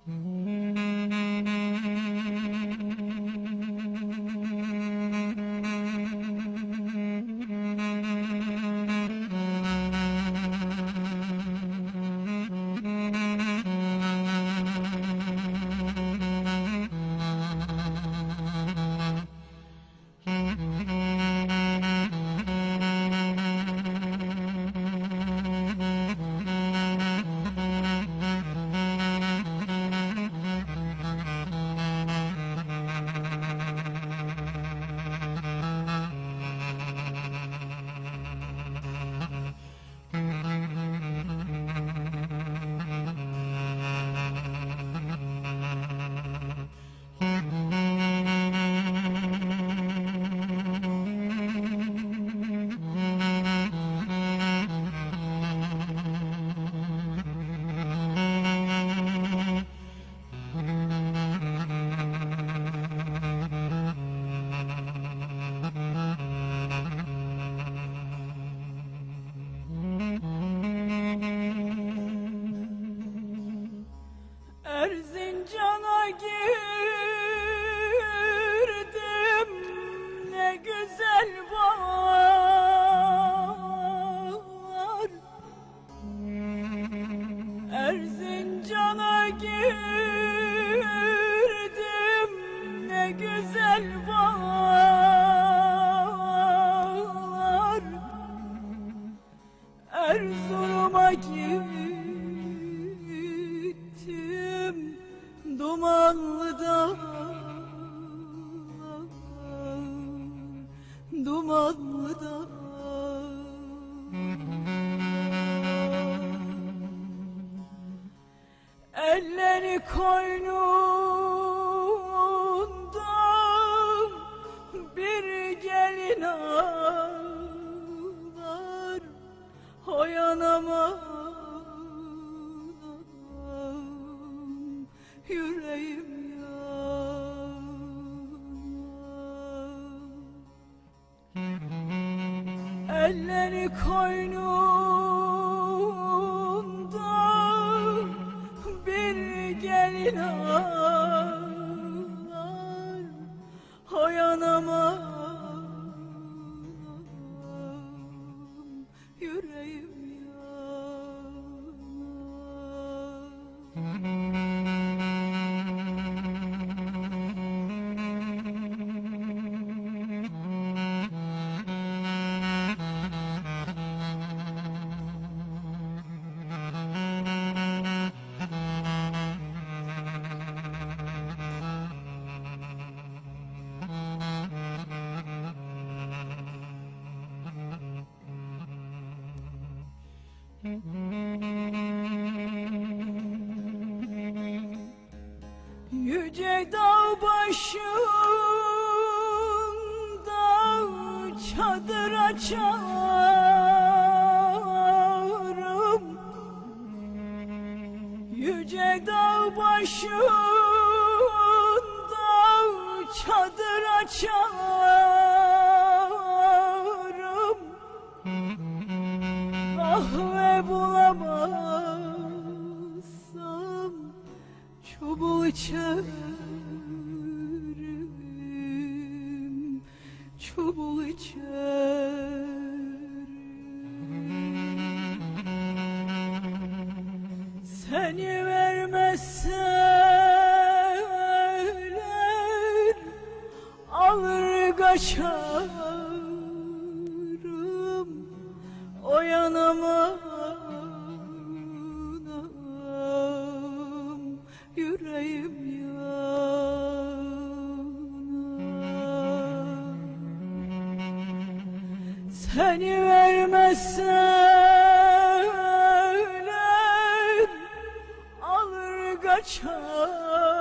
Erzincan'a girdim, ne güzel bağlar. Erzincan'a girdim, ne güzel bağlar. Erzurum'a gittim, dumanlı dağ, dumanlı dağ. Elleri koynunda bir gelin ağlar, oyanamam yüreğim yanar. Elleri koynunda bir gelin ağlar, oyanamam yüreğim yüce dağ başında çadır açarım. Yüce dağ başında çadır açarım. Kahve bulamazsam çubuğu içerim, çubuğu içerim. Seni vermezseler alır kaçarım, oyanamam yüreğim yanar. Seni vermezseler alır kaçar.